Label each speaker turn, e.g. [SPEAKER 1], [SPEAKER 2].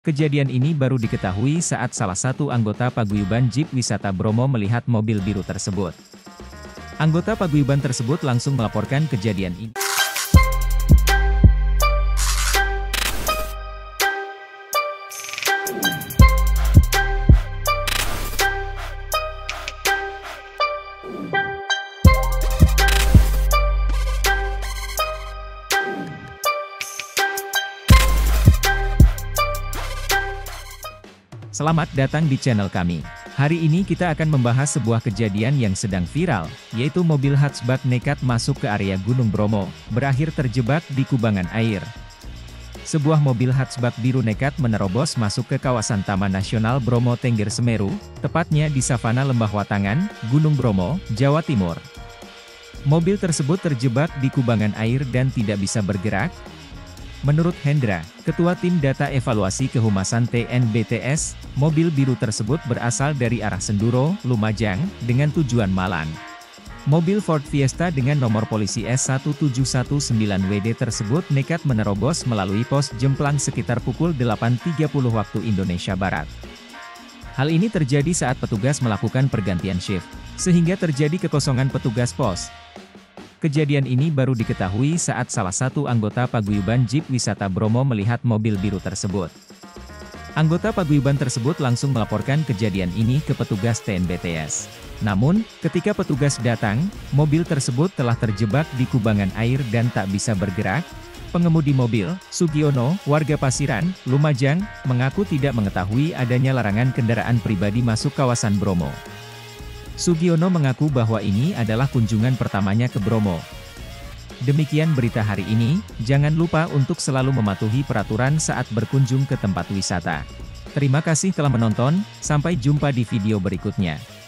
[SPEAKER 1] Kejadian ini baru diketahui saat salah satu anggota paguyuban Jeep Wisata Bromo melihat mobil biru tersebut. Anggota paguyuban tersebut langsung melaporkan kejadian ini. Selamat datang di channel kami. Hari ini kita akan membahas sebuah kejadian yang sedang viral, yaitu mobil hatchback nekat masuk ke area Gunung Bromo, berakhir terjebak di kubangan air. Sebuah mobil hatchback biru nekat menerobos masuk ke kawasan Taman Nasional Bromo Tengger Semeru, tepatnya di Savana Lembah Watangan, Gunung Bromo, Jawa Timur. Mobil tersebut terjebak di kubangan air dan tidak bisa bergerak. Menurut Hendra, Ketua Tim Data Evaluasi Kehumasan TNBTS, mobil biru tersebut berasal dari arah Senduro, Lumajang, dengan tujuan Malang. Mobil Ford Fiesta dengan nomor polisi S1719WD tersebut nekat menerobos melalui pos Jemplang sekitar pukul 8.30 waktu Indonesia Barat. Hal ini terjadi saat petugas melakukan pergantian shift, sehingga terjadi kekosongan petugas pos. Kejadian ini baru diketahui saat salah satu anggota paguyuban Jeep Wisata Bromo melihat mobil biru tersebut. Anggota paguyuban tersebut langsung melaporkan kejadian ini ke petugas TNBTS. Namun, ketika petugas datang, mobil tersebut telah terjebak di kubangan air dan tak bisa bergerak. Pengemudi mobil, Sugiono, warga Pasiran, Lumajang, mengaku tidak mengetahui adanya larangan kendaraan pribadi masuk kawasan Bromo. Sugiono mengaku bahwa ini adalah kunjungan pertamanya ke Bromo. Demikian berita hari ini, jangan lupa untuk selalu mematuhi peraturan saat berkunjung ke tempat wisata. Terima kasih telah menonton, sampai jumpa di video berikutnya.